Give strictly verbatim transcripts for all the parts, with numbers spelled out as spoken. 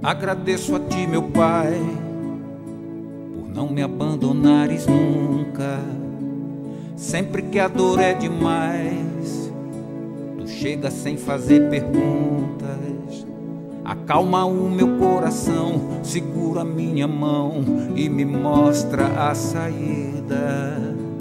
Agradeço a ti, meu Pai, por não me abandonares nunca. Sempre que a dor é demais, tu chega sem fazer perguntas. Acalma o meu coração, segura minha mão e me mostra a saída.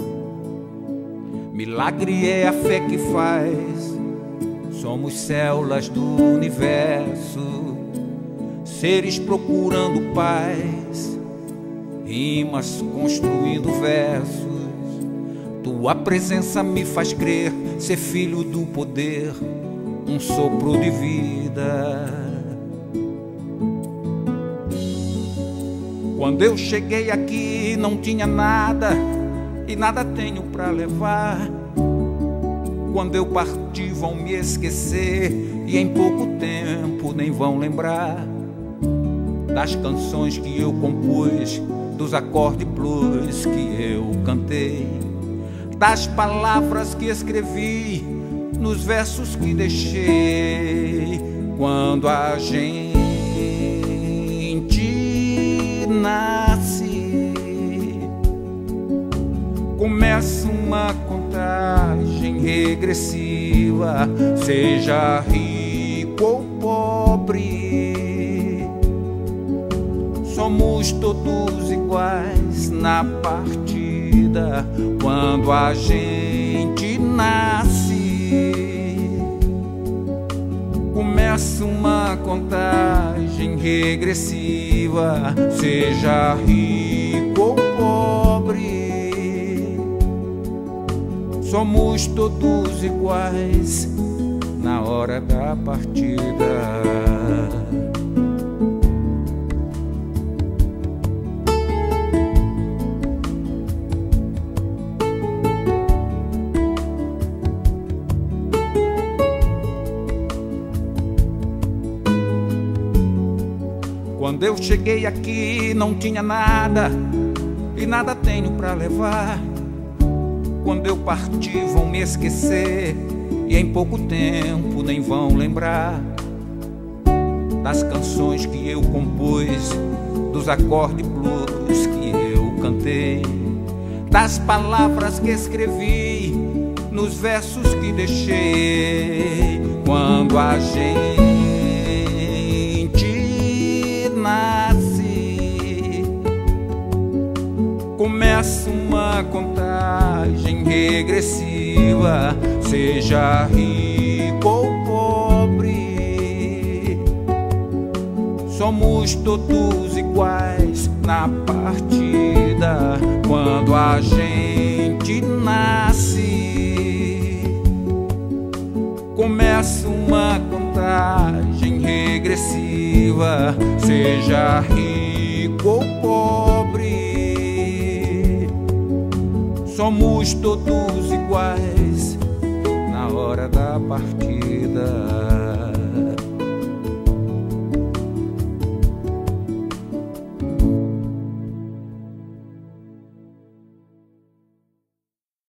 Milagre é a fé que faz, somos células do universo, seres procurando paz, rimas construindo versos. Tua presença me faz crer, ser filho do poder, um sopro de vida. Quando eu cheguei aqui não tinha nada, e nada tenho pra levar. Quando eu parti vão me esquecer, e em pouco tempo nem vão lembrar das canções que eu compus, dos acordes blues que eu cantei, das palavras que escrevi, nos versos que deixei. Quando a gente nasce, começa uma contagem regressiva, seja rico ou pobre, somos todos iguais na partida. Quando a gente nasce, começa uma contagem regressiva, seja rico ou pobre, somos todos iguais na hora da partida. Quando eu cheguei aqui não tinha nada, e nada tenho pra levar. Quando eu parti vão me esquecer, e em pouco tempo nem vão lembrar das canções que eu compus, dos acordes blues que eu cantei, das palavras que escrevi, nos versos que deixei. Quando a gente nasce, começa uma contagem regressiva, seja rico ou pobre, somos todos iguais na partida. Quando a gente nasce, começa uma contagem regressiva, seja rico ou pobre, somos todos iguais na hora da partida.